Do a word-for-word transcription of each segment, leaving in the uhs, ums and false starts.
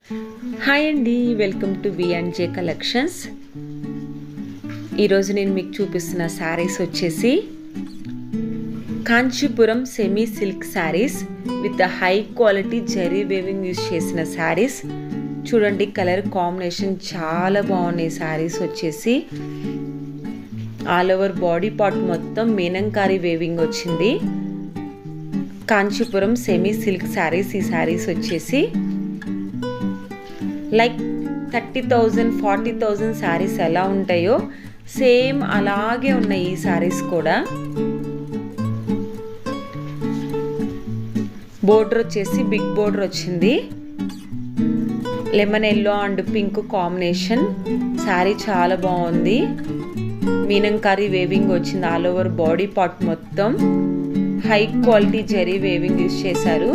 Hi అండి, welcome to V and J collections. ఈరోజు నేను మీకు చూపిస్తున్న శారీస్ వచ్చేసి Kanchipuram semi silk saris with high quality zari weaving use చేసిన శారీస్. చూడండి, కలర్ కాంబినేషన్ చాలా బాగున్నాయి. శారీస్ వచ్చేసి ఆల్ ఓవర్ బాడీ పార్ట్ మొత్తం మీనంకారీ వేవింగ్ వచ్చింది. Kanchipuram semi silk saris. ఈ శారీస్ వచ్చేసి like thirty thousand forty thousand saris ఎలా ఉంటాయో సేమ్ అలాగే ఉన్నాయి ఈ శారీస్ కూడా. బోర్డర్ వచ్చేసి బిగ్ బోర్డర్ వచ్చింది. Lemon yellow and pink combination. Sari చాలా బాగుంది. మీనంకారీ వేవింగ్ వచ్చింది ఆల్ ఓవర్ బాడీ పార్ట్ మొత్తం. High quality zari weaving use చేశారు.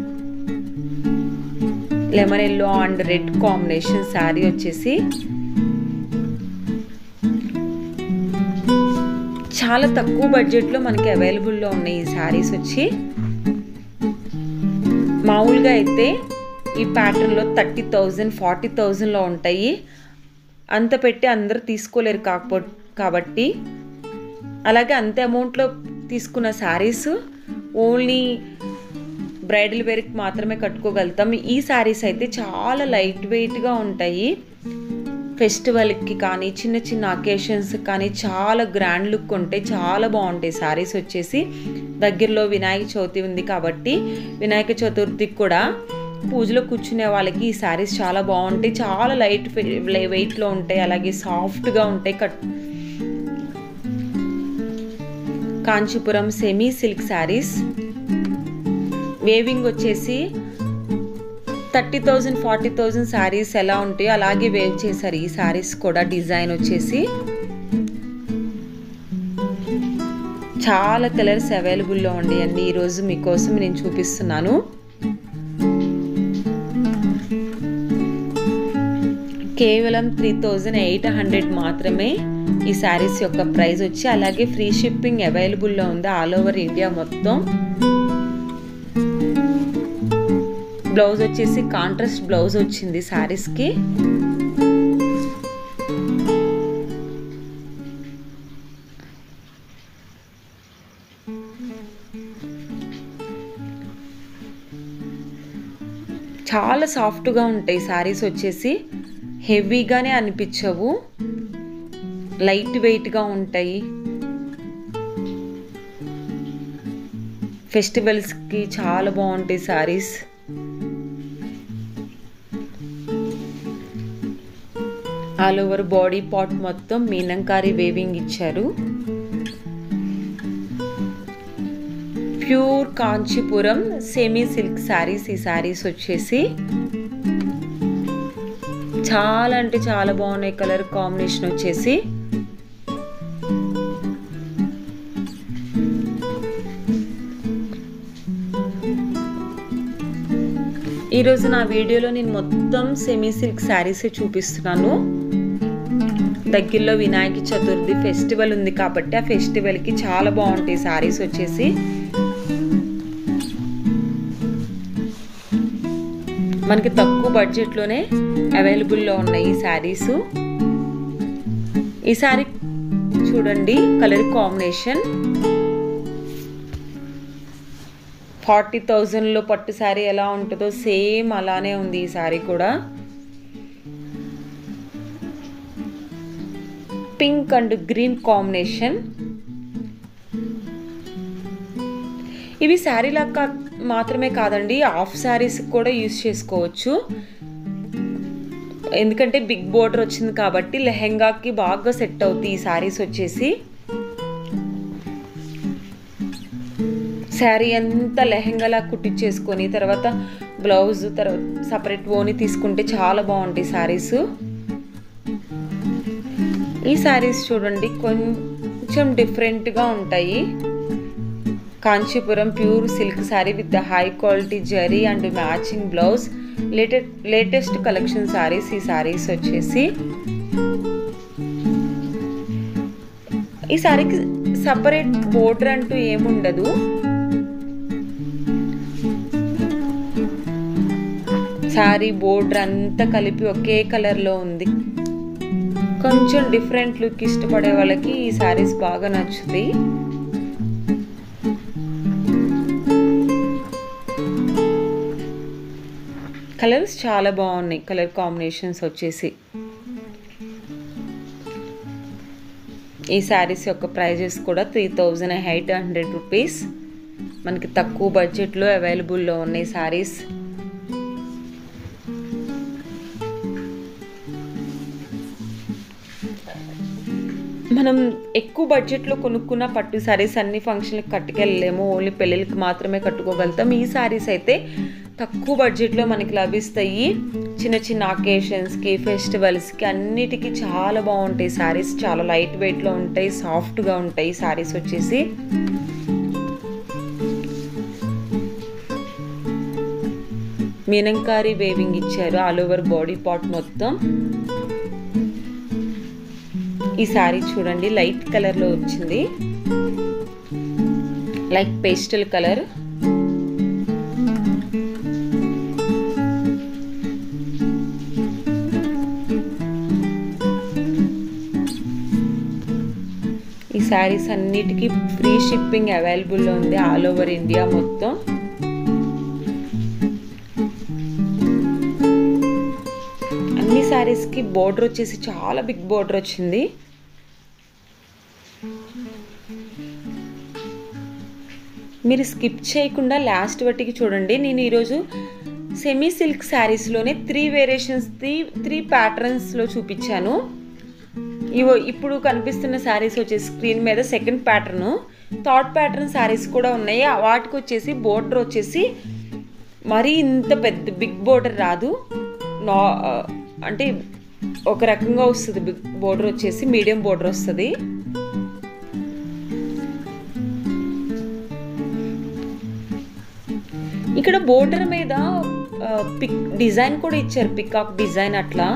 Lemon yellow and red combination sari వచ్చేసి చాలా తక్కువ బడ్జెట్లో మనకి అవైలబుల్లో ఉన్నాయి ఈ శారీస్ వచ్చి. మామూలుగా అయితే ఈ ప్యాటర్న్లో థర్టీ థౌజండ్ ఫార్టీ థౌజండ్లో ఉంటాయి. అంత పెట్టి అందరూ తీసుకోలేరు కాకపో కాబట్టి అలాగే అంత అమౌంట్లో తీసుకున్న శారీస్ ఓన్లీ బ్రైడల్ వేర్కి మాత్రమే కట్టుకోగలుగుతాం. ఈ శారీస్ అయితే చాలా లైట్ వెయిట్గా ఉంటాయి. ఫెస్టివల్కి కానీ చిన్న చిన్న అకేషన్స్ కానీ చాలా గ్రాండ్ లుక్ ఉంటాయి. చాలా బాగుంటాయి శారీస్ వచ్చేసి. దగ్గరలో వినాయక చవితి ఉంది కాబట్టి వినాయక చతుర్థికి కూడా పూజలో కూర్చునే వాళ్ళకి ఈ శారీస్ చాలా బాగుంటాయి. చాలా లైట్ వెయిట్లో ఉంటాయి, అలాగే సాఫ్ట్గా ఉంటాయి. Cut Kanchipuram semi silk saris. Weaving వచ్చేసి thirty thousand forty thousand saris ఎలా ఉంటాయో అలాగే వేవ్ చేశారు ఈ శారీస్ కూడా. డిజైన్ వచ్చేసి చాలా కలర్స్ అవైలబుల్లో ఉండి అన్ని ఈరోజు మీకోసం నేను చూపిస్తున్నాను. కేవలం త్రీ థౌజండ్ ఎయిట్ హండ్రెడ్ మాత్రమే ఈ శారీస్ యొక్క ప్రైస్ వచ్చి. అలాగే ఫ్రీ షిప్పింగ్ అవైలబుల్లో ఉంది ఆల్ ఓవర్ ఇండియా మొత్తం. బ్లౌజ్ వచ్చేసి కాంట్రాస్ట్ బ్లౌజ్ వచ్చింది శారీస్కి. చాలా సాఫ్ట్గా ఉంటాయి శారీస్ వచ్చేసి. హెవీగానే అనిపించవు, లైట్ వెయిట్గా ఉంటాయి. ఫెస్టివల్స్కి చాలా బాగుంటాయి saris. All over body part మొత్తం మీనంకారీ వేవింగ్ ఇచ్చారు. Pure Kanchipuram semi silk saris. ఈ శారీస్ వచ్చేసి చాలా అంటే చాలా బాగున్నాయి. కలర్ కాంబినేషన్ వచ్చేసి ఈరోజు నా వీడియోలో నేను మొత్తం సెమీ సిల్క్ శారీసే చూపిస్తున్నాను. దగ్గరలో వినాయక చతుర్థి ఫెస్టివల్ ఉంది కాబట్టి ఆ ఫెస్టివల్కి చాలా బాగుంటాయి శారీస్ వచ్చేసి. మనకి తక్కువ బడ్జెట్లోనే అవైలబుల్లో ఉన్నాయి ఈ శారీస్. ఈ శారీ చూడండి, కలర్ కాంబినేషన్ ఫార్టీ థౌజండ్లో పట్టు శారీ ఎలా ఉంటుందో సేమ్ అలానే ఉంది ఈ శారీ కూడా. Pink and green combination. ఇవి శారీ లాగా మాత్రమే కాదండి, హాఫ్ శారీస్ కూడా యూజ్ చేసుకోవచ్చు. ఎందుకంటే బిగ్ బోర్డర్ వచ్చింది కాబట్టి లెహెంగాకి బాగా సెట్ అవుతాయి ఈ శారీస్ వచ్చేసి. శారీ అంతా లెహెంగాలా కుట్టించేసుకొని తర్వాత బ్లౌజ్ తర్వాత సపరేట్ ఓని తీసుకుంటే చాలా బాగుంటాయి శారీస్. ఈ శారీస్ చూడండి కొంచెం డిఫరెంట్గా ఉంటాయి. Kanchipuram pure silk sari with high quality zari and matching blouse. Late latest collection saris ఈ శారీస్ వచ్చేసి. ఈ శారీకి సపరేట్ బోర్డర్ అంటూ ఏముండదు. శారీ బోర్డర్ అంతా కలిపి ఒకే కలర్లో ఉంది. కొంచెం డిఫరెంట్ లుక్ ఇష్టపడే వాళ్ళకి ఈ శారీస్ బాగా నచ్చుతాయి. కలర్స్ చాలా బాగున్నాయి, కలర్ కాంబినేషన్స్ వచ్చేసి. ఈ శారీస్ యొక్క ప్రైజెస్ కూడా three thousand eight hundred rupees. మనకి తక్కువ బడ్జెట్లో అవైలబుల్లో ఉన్నాయి శారీస్. మనం ఎక్కువ బడ్జెట్లో కొనుక్కున్న పట్టు శారీస్ అన్ని ఫంక్షన్లకు కట్టుకెళ్ళలేము, ఓన్లీ పెళ్ళిళ్ళకి మాత్రమే కట్టుకోగలుగుతాం. ఈ శారీస్ అయితే తక్కువ బడ్జెట్లో మనకి లభిస్తాయి. చిన్న చిన్న అకేషన్స్కి, ఫెస్టివల్స్కి అన్నిటికీ చాలా బాగుంటాయి శారీస్. చాలా లైట్ వెయిట్లో ఉంటాయి, సాఫ్ట్గా ఉంటాయి శారీస్ వచ్చేసి. మీనంకారి వేవింగ్ ఇచ్చారు ఆల్ ఓవర్ బాడీ పార్ట్ మొత్తం. ఈ శారీ చూడండి లైట్ కలర్లో వచ్చింది, లైక్ పేస్టల్ కలర్. ఈ శారీస్ అన్నిటికీ ఫ్రీ షిప్పింగ్ అవైలబుల్లో ఉంది ఆల్ ఓవర్ ఇండియా మొత్తం. అన్ని శారీస్కి బోర్డర్ వచ్చేసి చాలా బిగ్ బోర్డర్ వచ్చింది. మీరు స్కిప్ చేయకుండా లాస్ట్ వట్టికి చూడండి. నేను ఈరోజు సెమీ సిల్క్ శారీస్లోనే త్రీ వేరియేషన్స్ త్రీ త్రీ ప్యాటర్న్స్లో చూపించాను. ఇవో ఇప్పుడు కనిపిస్తున్న శారీస్ వచ్చేసి స్క్రీన్ మీద second pattern, third pattern saris కూడా ఉన్నాయి. వాటికి వచ్చేసి బోర్డర్ వచ్చేసి మరీ ఇంత పెద్ద బిగ్ బోర్డర్ రాదు, నా అంటే ఒక రకంగా వస్తుంది. బిగ్ బోర్డర్ వచ్చేసి మీడియం బోర్డర్ వస్తుంది. ఇక్కడ బోర్డర్ మీద పిక్ డిజైన్ కూడా ఇచ్చారు, పికాక్ డిజైన్ అట్లా.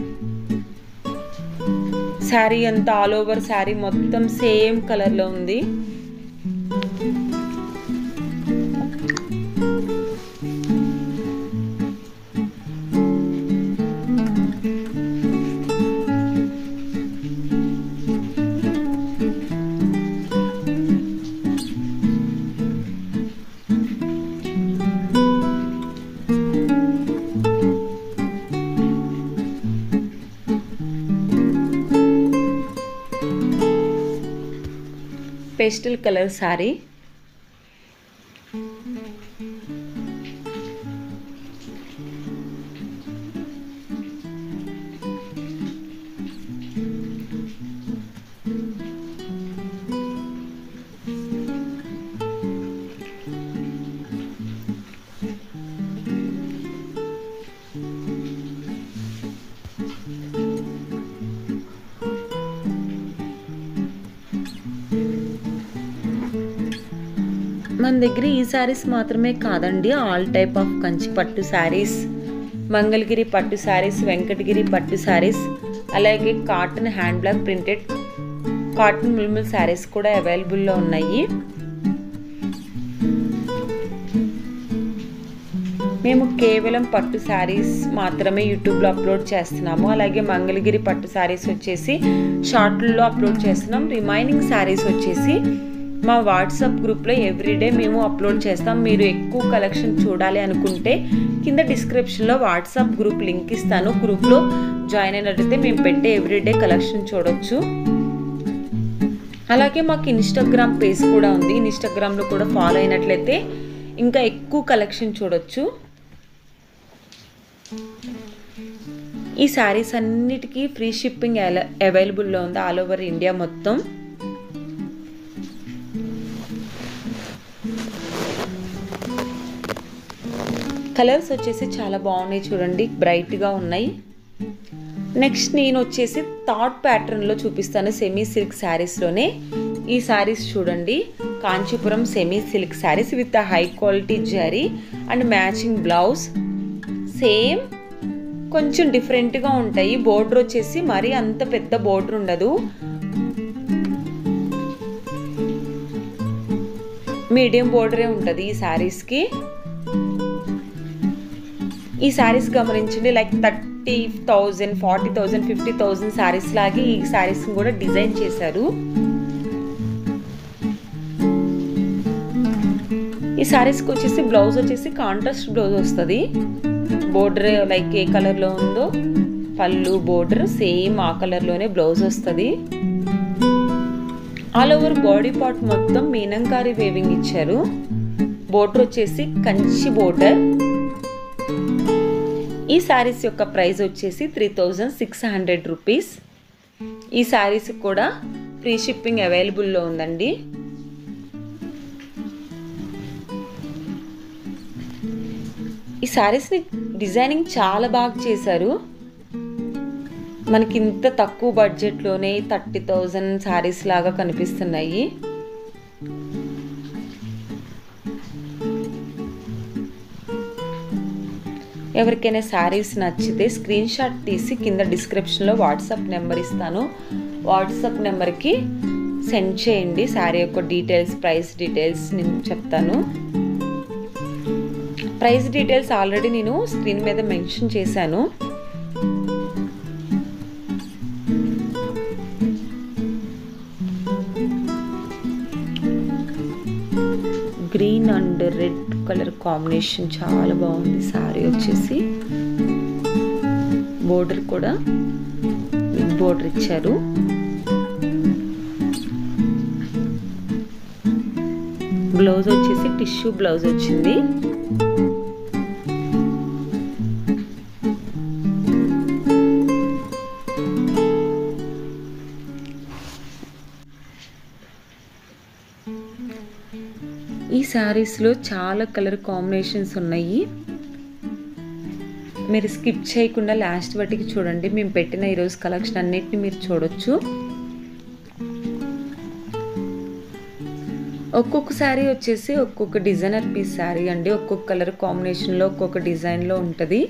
శారీ అంతా ఆల్ ఓవర్ శారీ మొత్తం సేమ్ కలర్లో ఉంది. Pastel colour sari. మన దగ్గర ఈ శారీస్ మాత్రమే కాదండి, ఆల్ టైప్ ఆఫ్ కంచి పట్టు శారీస్, మంగళగిరి పట్టు శారీస్, వెంకటగిరి పట్టు శారీస్, అలాగే cotton hand block printed cotton మిల్మిల్ శారీస్ కూడా అవైలబుల్లో ఉన్నాయి. మేము కేవలం పట్టు శారీస్ మాత్రమే యూట్యూబ్లో అప్లోడ్ చేస్తున్నాము. అలాగే మంగళగిరి పట్టు శారీస్ వచ్చేసి షార్ట్లో అప్లోడ్ చేస్తున్నాం. రిమైనింగ్ శారీస్ వచ్చేసి మా వాట్సాప్ గ్రూప్లో ఎవ్రీడే మేము అప్లోడ్ చేస్తాం. మీరు ఎక్కువ కలెక్షన్ చూడాలి అనుకుంటే కింద డిస్క్రిప్షన్లో వాట్సాప్ గ్రూప్ లింక్ ఇస్తాను. గ్రూప్లో జాయిన్ అయినట్లయితే మేము పెట్టే ఎవ్రీడే కలెక్షన్ చూడొచ్చు. అలాగే మాకు ఇన్స్టాగ్రామ్ పేజ్ కూడా ఉంది. ఇన్స్టాగ్రామ్లో కూడా ఫాలో అయినట్లయితే ఇంకా ఎక్కువ కలెక్షన్ చూడొచ్చు. ఈ శారీస్ అన్నిటికీ ఫ్రీ షిప్పింగ్ అవైలబుల్లో ఉంది ఆల్ ఓవర్ ఇండియా మొత్తం. కలర్స్ వచ్చేసి చాలా బాగున్నాయి చూడండి, బ్రైట్గా ఉన్నాయి. నెక్స్ట్ నేను వచ్చేసి థర్డ్ ప్యాటర్న్లో చూపిస్తాను సెమీ సిల్క్ శారీస్లోనే. ఈ శారీస్ చూడండి, Kanchipuram semi silk saris with high quality zari and matching blouse. Same కొంచెం డిఫరెంట్గా ఉంటాయి. బోర్డర్ వచ్చేసి మరీ అంత పెద్ద బోర్డర్ ఉండదు, మీడియం బోర్డరే ఉంటుంది ఈ శారీస్కి. ఈ శారీస్ గమనించండి, like thirty thousand forty thousand fifty thousand saris లాగే ఈ శారీస్ కూడా డిజైన్ చేశారు. ఈ శారీస్కి వచ్చేసి బ్లౌజ్ వచ్చేసి కాంట్రాస్ట్ బ్లౌజ్ వస్తుంది. బోర్డర్ లైక్ ఏ కలర్లో ఉందో పళ్ళు బోర్డర్ సేమ్ ఆ కలర్లోనే బ్లౌజ్ వస్తుంది. ఆల్ ఓవర్ బాడీ పార్ట్ మొత్తం మీనంకారి వేవింగ్ ఇచ్చారు. బోర్డర్ వచ్చేసి కంచి బోర్డర్. ఈ శారీస్ యొక్క ప్రైస్ వచ్చేసి three thousand six hundred rupees. ఈ శారీస్ కూడా ఫ్రీ షిప్పింగ్ అవైలబుల్లో ఉందండి. ఈ శారీస్ని డిజైనింగ్ చాలా బాగా చేశారు. మనకి ఇంత తక్కువ బడ్జెట్లోనే థర్టీ థౌజండ్ శారీస్ లాగా కనిపిస్తున్నాయి. ఎవరికైనా శారీస్ నచ్చితే స్క్రీన్ షాట్ తీసి కింద డిస్క్రిప్షన్లో వాట్సాప్ నెంబర్ ఇస్తాను, వాట్సాప్ నెంబర్కి సెండ్ చేయండి. శారీ యొక్క డీటెయిల్స్, ప్రైస్ డీటెయిల్స్ నేను చెప్తాను. ప్రైస్ డీటెయిల్స్ ఆల్రెడీ నేను స్క్రీన్ మీద మెన్షన్ చేశాను. Green and red colour combination చాలా బాగుంది. శారీ వచ్చేసి బోర్డర్ కూడా బిగ్ బోర్డర్ ఇచ్చారు. బ్లౌజ్ వచ్చేసి టిష్యూ బ్లౌజ్ వచ్చింది. ఈ శారీస్లో చాలా కలర్ కాంబినేషన్స్ ఉన్నాయి. మీరు స్కిప్ చేయకుండా లాస్ట్ వాటికి చూడండి. మేము పెట్టిన ఈరోజు కలెక్షన్ అన్నిటిని మీరు చూడొచ్చు. ఒక్కొక్క శారీ వచ్చేసి ఒక్కొక్క డిజైనర్ పీస్ శారీ అండి. ఒక్కొక్క కలర్ కాంబినేషన్లో ఒక్కొక్క డిజైన్లో ఉంటుంది.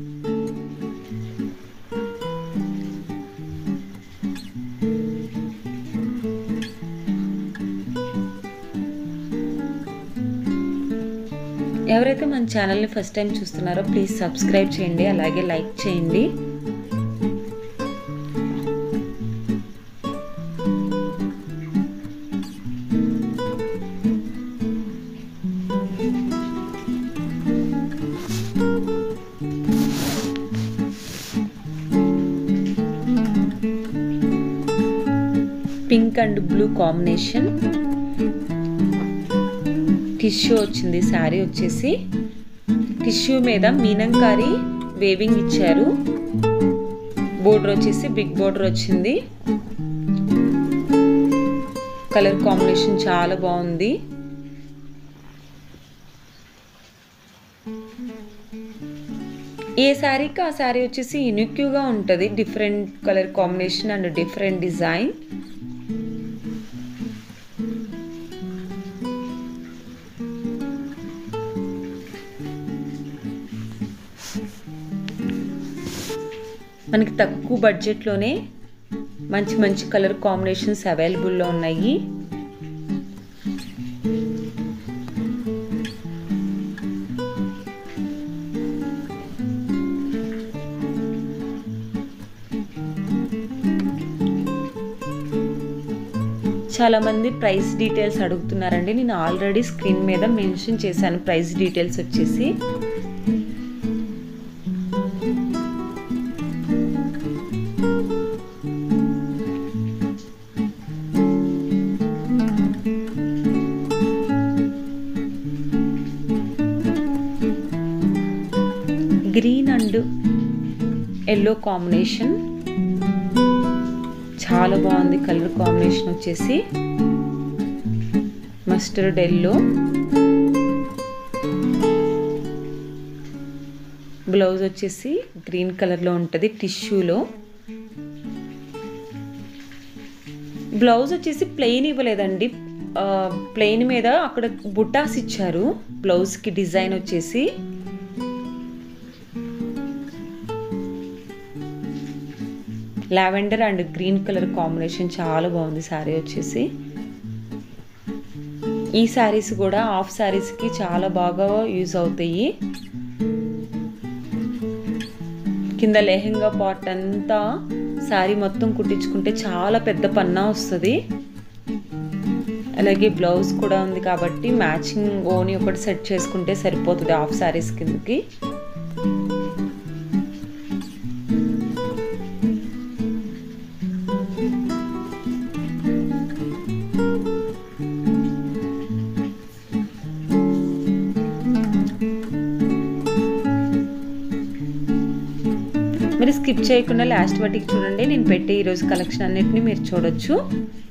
ఎవరైతే మన ఛానల్ని ఫస్ట్ టైం చూస్తున్నారో ప్లీజ్ సబ్స్క్రైబ్ చేయండి, అలాగే లైక్ చేయండి. Pink and blue combination tissue వచ్చింది. శారీ వచ్చేసి టిష్యూ మీద మీనంకారి వేవింగ్ ఇచ్చారు. బోర్డర్ వచ్చేసి బిగ్ బోర్డర్ వచ్చింది. కలర్ కాంబినేషన్ చాలా బాగుంది. ఏ శారీకి ఆ శారీ వచ్చేసి యూనిక్గా ఉంటుంది. Different colour combination and different design. మనకి తక్కువ బడ్జెట్లోనే మంచి మంచి కలర్ కాంబినేషన్స్ అవైలబుల్లో ఉన్నాయి. చాలామంది ప్రైస్ డీటెయిల్స్ అడుగుతున్నారండి. నేను ఆల్రెడీ స్క్రీన్ మీద మెన్షన్ చేశాను ప్రైస్ డీటెయిల్స్ వచ్చేసి. గ్రీన్ అండ్ ఎల్లో కాంబినేషన్ చాలా బాగుంది. కలర్ కాంబినేషన్ వచ్చేసి మస్టర్డ్ ఎల్లో. బ్లౌజ్ వచ్చేసి గ్రీన్ కలర్లో ఉంటుంది టిష్యూలో. బ్లౌజ్ వచ్చేసి ప్లెయిన్ ఇవ్వలేదండి, ప్లెయిన్ మీద అక్కడ బుటాస్ ఇచ్చారు. బ్లౌజ్కి డిజైన్ వచ్చేసి lavender and green colour combination చాలా బాగుంది. శారీ వచ్చేసి ఈ శారీస్ కూడా హాఫ్ శారీస్కి చాలా బాగా యూజ్ అవుతాయి. కింద లెహెంగా పార్ట్ అంతా శారీ మొత్తం కుట్టించుకుంటే చాలా పెద్ద పన్నా వస్తుంది. అలాగే బ్లౌజ్ కూడా ఉంది కాబట్టి మ్యాచింగ్ ఓని ఒకటి సెట్ చేసుకుంటే సరిపోతుంది హాఫ్ శారీస్ కిందకి. మీరు స్కిప్ చేయకుండా లాస్ట్ వాటికి చూడండి. నేను పెట్టే ఈరోజు కలెక్షన్ అన్నిటిని మీరు చూడొచ్చు.